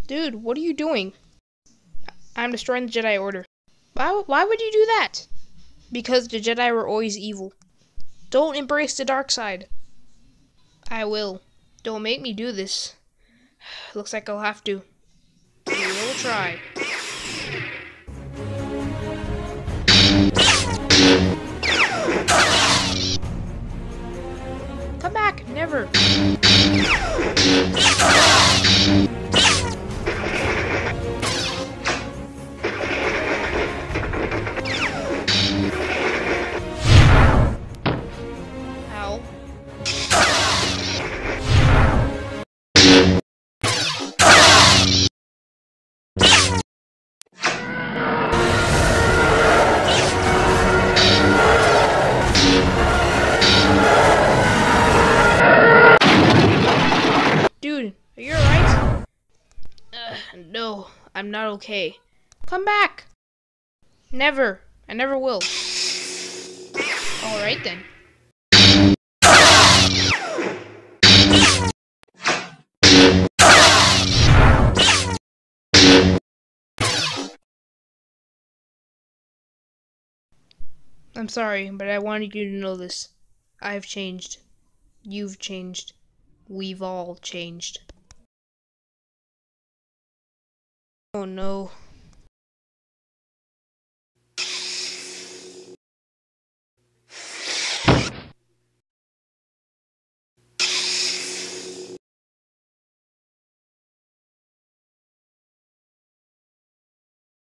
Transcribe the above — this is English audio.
Dude, what are you doing? I'm destroying the Jedi Order. Why would you do that? Because the Jedi were always evil. Don't embrace the dark side. I will. Don't make me do this. Looks like I'll have to. We will try. Come back, never. Ow. Dude, are you alright? No, I'm not okay. Come back! Never. I never will. Alright then. I'm sorry, but I wanted you to know this. I've changed. You've changed. We've all changed. Oh no.